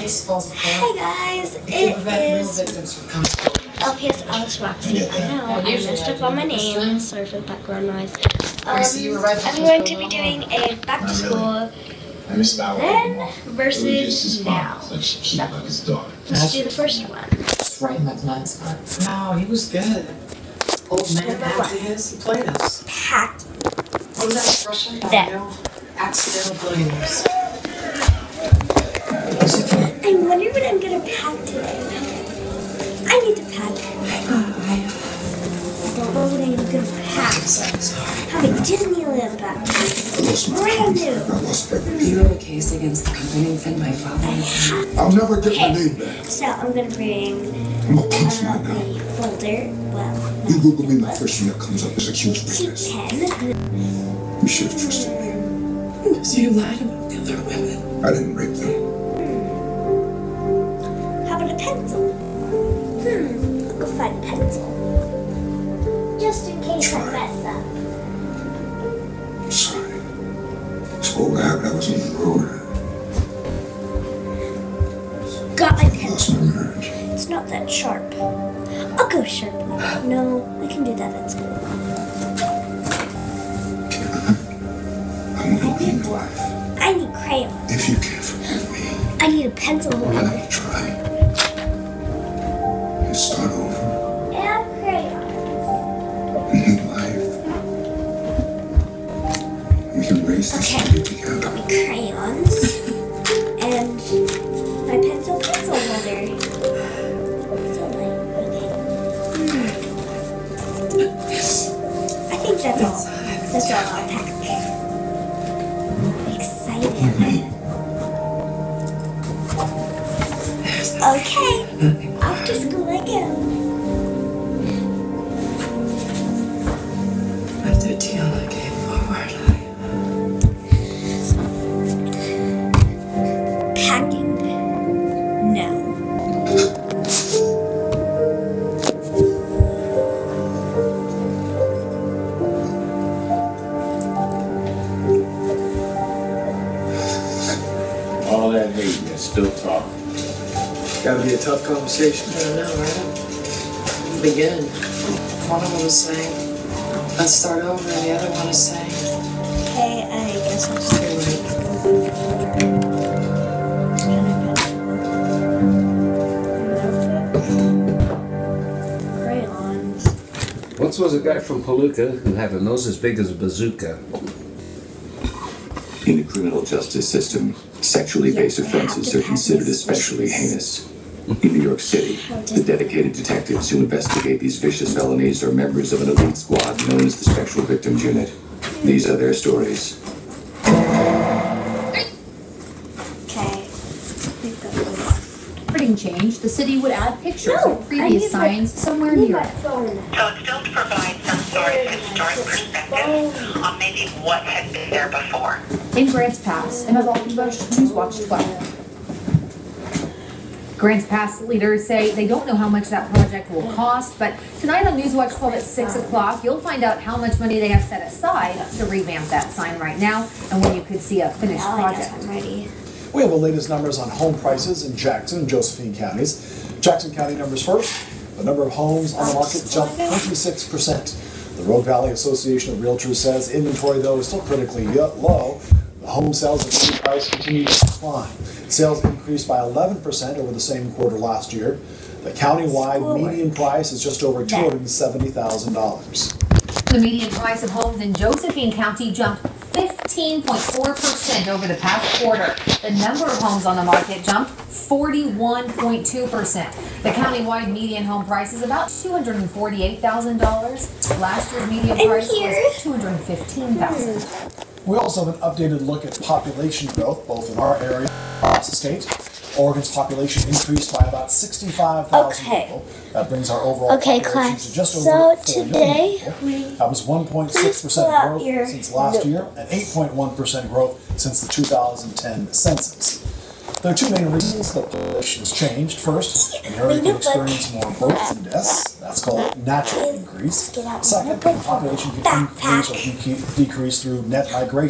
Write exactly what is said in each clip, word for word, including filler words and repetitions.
case falls apart. Hi guys, it is L P S Alex Roxy. I know, I messed up on my name. Sorry for the background noise. Um, I'm going to be doing a back to school then versus now. So, let's do the first one. It's right in my blind spot. Wow, he was good. Old man after his, he played us. Pack. What was that expression? That. Accidental billionaires. I wonder what I'm gonna pack today. I need to pack. I don't know what I'm gonna pack. Have a Disneyland backpack. Brand new. You have a case against the company and my father. I'll never get my Okay, name back. so I'm gonna bring I'm a punch uh, right now. a folder. Well, You Google me, the first thing that comes up is accused two witness. pen. You should have trusted me. So you lied about the other women. I didn't rape them. How about a pencil? Hmm, I'll go find a pencil. Just in case I mess up. I'm sorry. Spoke out, I was on the road. Got my I lost pencil. my marriage. It's not that sharp. I'll go sharp. No, I can do that at school. I'm gonna be in your life. I need crayons. If you can't forgive me, I need a pencil I'm holder. gonna try. And start over. And crayons. A new life. We can raise this Okay. baby together. Got my crayons. And my pencil pencil holder. So like, okay. Hmm. I think that's all. That's all I'll pack. I'm excited. Okay, off to school I go. After the deal I gave forward, Packing now. All that hate, you're still talking. Gotta be a tough conversation. I don't know, right? Begin. One of them was saying, let's start over, and the other one is saying, Okay, I guess I'll just do it. Crayons. Once was a guy from Palooka who had a nose as big as a bazooka. In the criminal justice system, sexually based offenses are considered especially heinous. In New York City, the dedicated detectives who investigate these vicious felonies are members of an elite squad known as the Special Victims Unit. These are their stories. Okay. Wording change, the city would add pictures No, of previous I need my- signs somewhere I need near my it. phone. So it's still to provide some sort of historic perspective on maybe what had been there before. In Grants Pass, Emma Balkenbush, Newswatch twelve. Grants Pass leaders say they don't know how much that project will cost, but tonight on Newswatch twelve at six o'clock, you'll find out how much money they have set aside to revamp that sign right now and when you could see a finished Now I guess project. I'm ready. We have the latest numbers on home prices in Jackson and Josephine counties. Jackson County numbers first. The number of homes on the market jumped twenty-six percent. The Rogue Valley Association of Realtors says inventory, though, is still critically low. The home sales and median price continue to decline. Sales increased by eleven percent over the same quarter last year. The county-wide median price is just over two hundred seventy thousand dollars. The median price of homes in Josephine County jumped fifteen point four percent over the past quarter. The number of homes on the market jumped forty-one point two percent. The county-wide median home price is about two hundred forty-eight thousand dollars. Last year's median price was two hundred fifteen thousand dollars. We also have an updated look at population growth, both in our area and across the state. Oregon's population increased by about sixty-five thousand Okay. people. That brings our overall Okay, population class. to just over So four million today people. we That was one point six percent pull out growth your since last year notebook. and eight point one percent growth since the two thousand ten census. There are two main reasons the population has changed. First, an area can experience more births and deaths. That's called natural increase. Second, the population can increase or deca- decrease through net migration.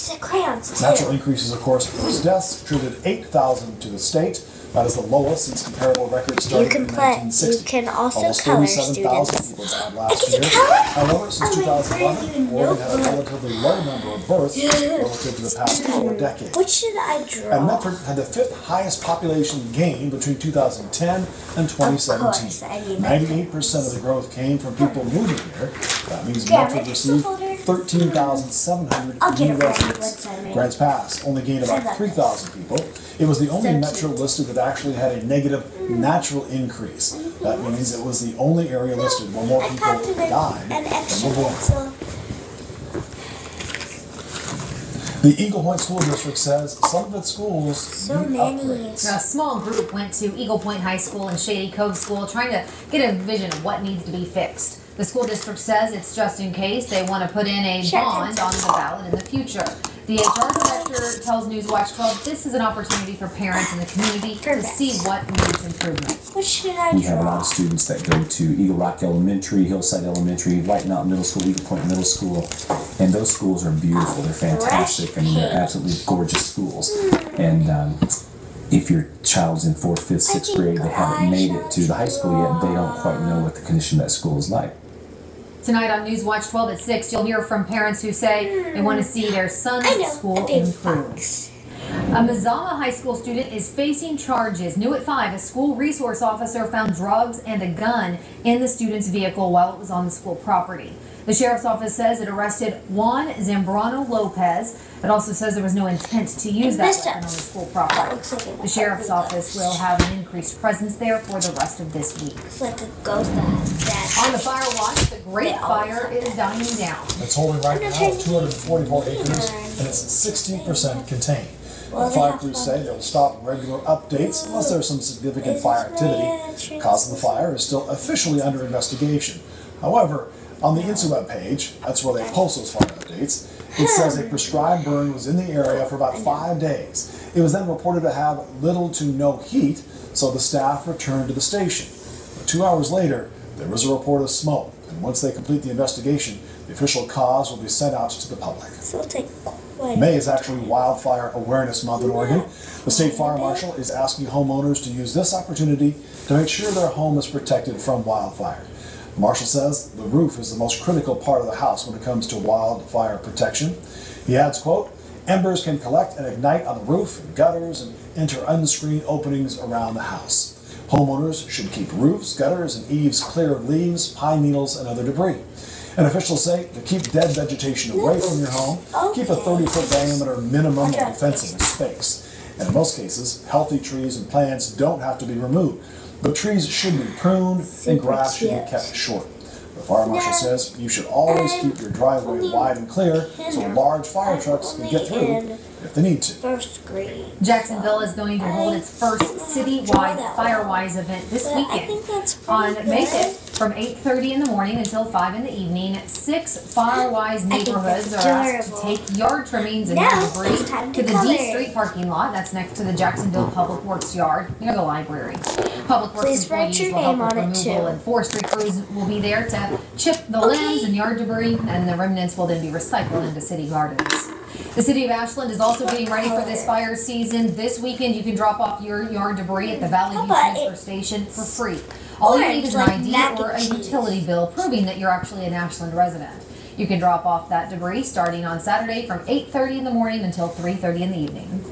said crayons, Natural too. increases, of course, in those deaths contributed eight thousand to the state. That is the lowest since comparable records started You can in play. nineteen sixty. You can also Almost color, thirty-seven thousand students. people died I last get to year. color? However, since Oh, two thousand eleven, my God, Oregon had a notebook. relatively low number of births relative to the past four decades. What should I draw? And Medford had the fifth highest population gain between two thousand ten and twenty seventeen. Of course, I need ninety-eight percent of the growth came from people moving here. That means Yeah, Medford my received pencil holder. thirteen thousand seven hundred I'll get new it for you residents. once I make it. Grants Pass only gained I about love three thousand people. It was the only So metro cute. listed that actually had a negative natural increase. That means it was the only area listed where more I people popped in died an than extra were born. pencil. The Eagle Point School District says some of its schools So need many. upgrades. A small group went to Eagle Point High School and Shady Cove School trying to get a vision of what needs to be fixed. The school district says it's just in case they want to put in a Check bond it. on the ballot in the future. The H R director tells Newswatch twelve this is an opportunity for parents in the community to Perfect. see what needs improvement. What should I We have a lot draw? of students that go to Eagle Rock Elementary, Hillside Elementary, White Mountain Middle School, Eagle Point Middle School, and those schools are beautiful. They're fantastic. I mean, they're absolutely gorgeous schools. And um, if your child's in fourth, fifth, sixth think grade, they haven't I made it to the high school yet, they don't draw. quite know what the condition of that school is like. Tonight on Newswatch twelve at six, you'll hear from parents who say they want to see their son's I know, school a big improve. box. A Mazama High School student is facing charges. New at five, a school resource officer found drugs and a gun in the student's vehicle while it was on the school property. The sheriff's office says it arrested Juan Zambrano Lopez. It also says there was no intent to use that messed weapon up. on the school That property. looks like a The sheriff's office will have an increased presence there for the rest of this week. Looks like a ghost that. On the fire watch, the Great Fire is dying down. It's holding right I'm now not two hundred forty-four trying to acres, learn. and it's sixty percent contained. Well, The they fire have crews fun. say they'll stop regular updates unless there's some significant This fire is my activity. entrance. The cause of the fire is still officially under investigation. However, on the INSUWeb page, that's where they post those fire updates, it says a prescribed burn was in the area for about five days. It was then reported to have little to no heat, so the staff returned to the station. But two hours later, there was a report of smoke, and once they complete the investigation, the official cause will be sent out to the public. This will take quite a May is actually Wildfire Awareness Month in Oregon. The state fire marshal is asking homeowners to use this opportunity to make sure their home is protected from wildfire. The marshal says the roof is the most critical part of the house when it comes to wildfire protection. He adds, quote, embers can collect and ignite on the roof, and gutters, and enter unscreened openings around the house. Homeowners should keep roofs, gutters, and eaves clear of leaves, pine needles, and other debris. And officials say to keep dead vegetation away from your home, keep a thirty-foot diameter minimum of defensive space. And in most cases, healthy trees and plants don't have to be removed, but trees should be pruned and grass should be kept short. The fire marshal says you should always keep your driveway wide and clear so large fire trucks can get through if they need to. First grade. Jacksonville is going to hold its first citywide Firewise event this But I weekend. think that's On pretty May good. fifth, from eight thirty in the morning until five in the evening, six Firewise think neighborhoods that's are asked to adorable. take yard trimmings and Now yard it's debris time to to the color. D Street parking lot. That's next to the Jacksonville Public Works yard near the library. Public Works Please write employees your will help name with on it, removal, too. and forestry crews will be there to chip the limbs and yard debris, and the remnants will then be recycled into city gardens. The city of Ashland is also getting ready for this fire season. This weekend, you can drop off your yard debris at the Valley View How about Transfer it- Station for free. All you Orange, need is an like I D mac or a and cheese. utility bill proving that you're actually an Ashland resident. You can drop off that debris starting on Saturday from eight thirty in the morning until three thirty in the evening.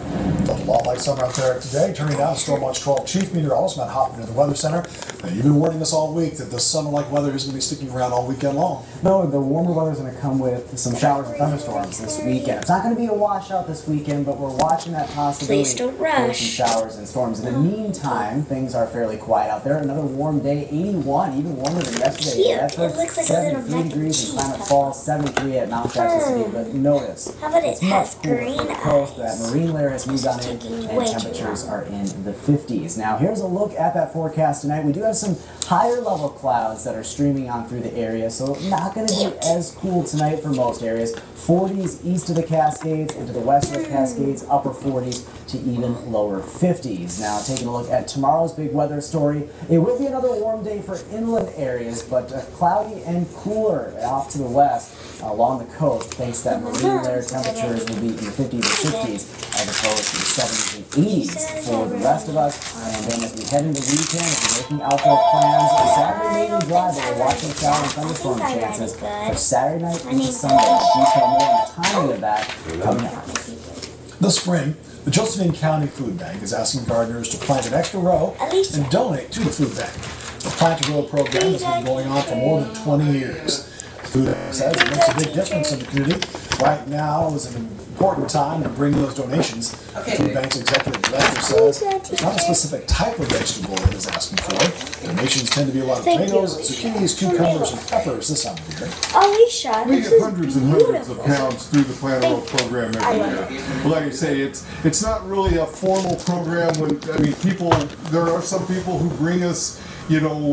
A lot like summer out there today. Turning now to Stormwatch twelve Chief Meteorologist Matt Hoffman at the Weather Center. Now, you've been warning us all week that the summer-like weather is going to be sticking around all weekend long. No, the warmer weather is going to come with some showers and thunderstorms this weekend. It's not going to be a washout this weekend, but we're watching that possibility Please don't for rush. some showers and storms. In the meantime, things are fairly quiet out there. Another warm day, eighty-one, even warmer than yesterday. Cute. Medford, It looks like a little seventy-three mac and degrees in cheese Klamath cup. Falls, seventy-three at Mount Jackson City. But notice, How about it it's much has cooler green from the coast. eyes? That marine layer has moved on in and temperatures are in the fifties. Now, here's a look at that forecast tonight. We do have some higher level clouds that are streaming on through the area, so not going to be as cool tonight for most areas. forties east of the Cascades, into the west of the Cascades, upper forties to even lower fifties. Now, taking a look at tomorrow's big weather story, it will be another warm day for inland areas, but uh, cloudy and cooler off to the west uh, along the coast, thanks to that marine layer. Temperatures will be in the fifties or sixties as opposed to the seventies and eighties for the rest of us. And then as we head into the weekend, if you're making outdoor plans, Saturday mainly dry, but we're watching shower and thunderstorm chances for Saturday night into Sunday. Detail more on the timing of that coming up. This spring, the Josephine County Food Bank is asking gardeners to plant an extra row and donate to the food bank. The Plant a Row program has been going on for more than twenty years. The food bank says it makes a big difference in the community. Right now is an important time to bring those donations. The food bank's executive director says it's not a specific type of vegetable it is asking for. Donations tend to be a lot of tomatoes, zucchinis, cucumbers, and peppers this time of year. Alicia, we get hundreds and hundreds of pounds through the Plant a Row program every year. But like I say, it's it's not really a formal program. When I mean, people, there are some people who bring us, you know,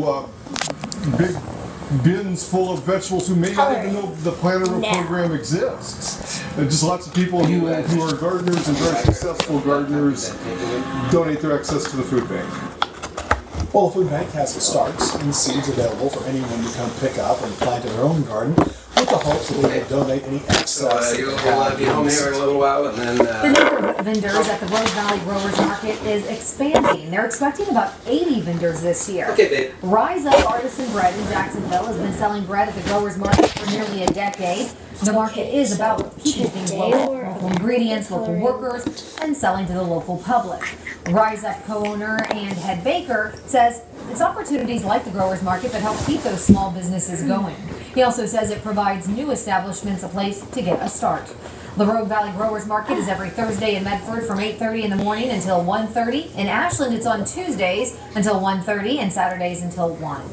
uh, big bins full of vegetables who may not even know the Plant a Row program exists. And just lots of people who, who are gardeners and very successful gardeners donate their excess to the food bank. Well, the food bank has the starts and seeds available for anyone to come pick up and plant in their own garden, with the hopes that they will donate any excess. So uh, you'll uh, be home here in a little while, and then. Uh, the number of vendors at the Rogue Valley Growers Market is expanding. They're expecting about eighty vendors this year. Okay, babe. Rise Up Artisan Bread in Jacksonville has been selling bread at the Growers Market for nearly a decade. The market is about keeping things local, local ingredients, local workers, and selling to the local public. Rise Up co-owner and head baker says it's opportunities like the Growers Market that help keep those small businesses going. He also says it provides new establishments a place to get a start. The Rogue Valley Growers Market is every Thursday in Medford from eight thirty in the morning until one thirty. In Ashland, it's on Tuesdays until one thirty and Saturdays until one.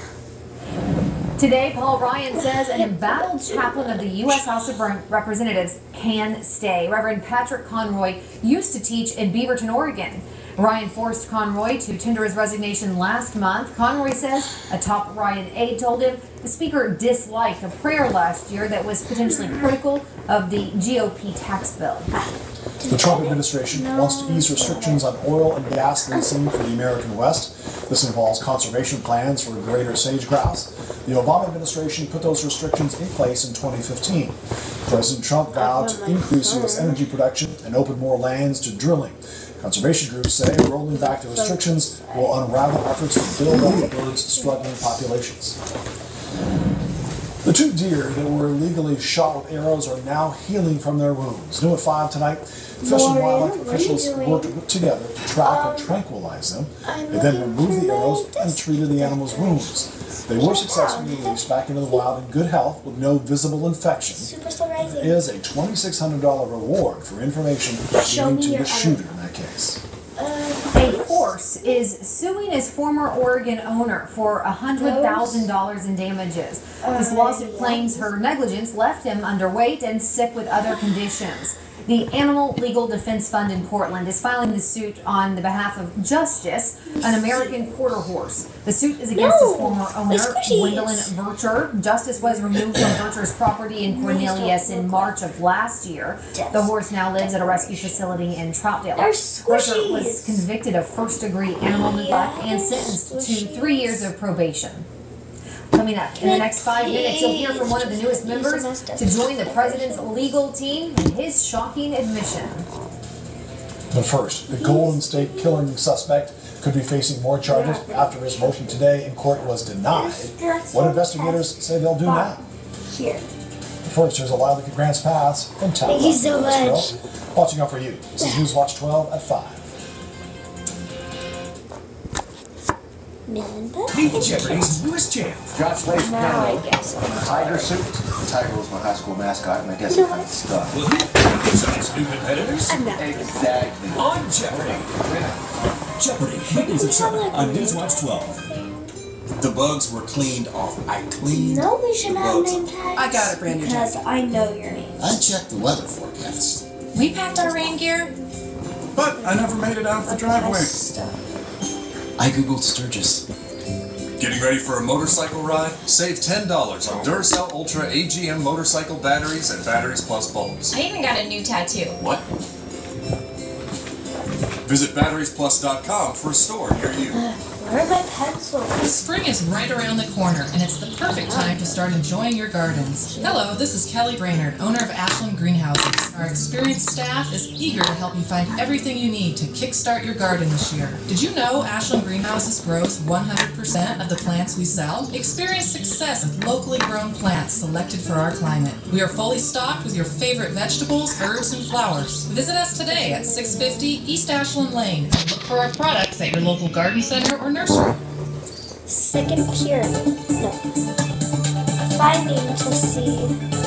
Today, Paul Ryan says an embattled chaplain of the U S House of Representatives can stay. Reverend Patrick Conroy used to teach in Beaverton, Oregon. Ryan forced Conroy to tender his resignation last month. Conroy says a top Ryan aide told him the speaker disliked a prayer last year that was potentially critical of the G O P tax bill. The Trump administration wants to ease restrictions on oil and gas leasing for the American West. This involves conservation plans for greater sage-grouse. The Obama administration put those restrictions in place in twenty fifteen. President Trump vowed to increase U S energy production and open more lands to drilling. Conservation groups say rolling back the restrictions will unravel efforts to build up the bird's struggling populations. The two deer that were illegally shot with arrows are now healing from their wounds. New at five tonight, Fish and Wildlife officials worked together to track and tranquilize them. They then removed the arrows and treated the animals' wounds. They were successfully released back into the wild in good health with no visible infection. There is a twenty-six hundred dollars reward for information given to the shooter in that case. A horse is suing his former Oregon owner for one hundred thousand dollars in damages. This lawsuit claims her negligence left him underweight and sick with other conditions. The Animal Legal Defense Fund in Portland is filing the suit on the behalf of Justice, an American quarter horse. The suit is against no, his former owner, Gwendolyn Vircher. Justice was removed from Vircher's property in Cornelius in March of last year. The horse now lives at a rescue facility in Troutdale. Vircher was convicted of first-degree animal neglect and sentenced to three years of probation. Coming up in the next five minutes, you'll hear from one of the newest members to join the president's legal team and his shocking admission. But first, the Golden State killing suspect could be facing more charges after his motion today in court was denied. What investigators say they'll do now. Here. First, here's a live look at Grants Pass from Town. Thank you so much. Watching out for you. This is News Watch twelve at five. Meet Jeopardy's newest champ. Josh plays now piano. I guess. In a tiger suit. The tiger was my high school mascot, and I guess it kind of stuck. Will he beat some new competitors? Exactly. On Jeopardy. Jeopardy, weekdays at seven on News Watch twelve. The bugs were cleaned off. I cleaned No, we should the have bugs. name tags. I got it, Brandon. Because I know your name. I checked the weather forecast. We packed our rain gear. but I never made it out of the driveway. I googled Sturgis. Getting ready for a motorcycle ride? Save ten dollars on Duracell Ultra A G M motorcycle batteries and Batteries Plus bulbs. I even got a new tattoo. What? Visit batteries plus dot com for a store near you. Where are my pencils? Spring is right around the corner, and it's the perfect time to start enjoying your gardens. Hello, this is Kelly Brainerd, owner of Ashland Greenhouses. Our experienced staff is eager to help you find everything you need to kickstart your garden this year. Did you know Ashland Greenhouses grows one hundred percent of the plants we sell? Experience success with locally grown plants selected for our climate. We are fully stocked with your favorite vegetables, herbs, and flowers. Visit us today at six fifty East Ashland Lane and look for our products at your local garden center or nursery. Second period. No. Finding to see.